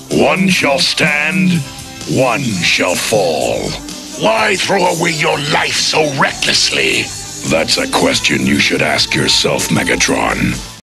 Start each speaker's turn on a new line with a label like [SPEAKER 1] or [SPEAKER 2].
[SPEAKER 1] One shall stand, one shall fall.
[SPEAKER 2] Why throw away your life so recklessly?
[SPEAKER 1] That's a question you should ask yourself, Megatron.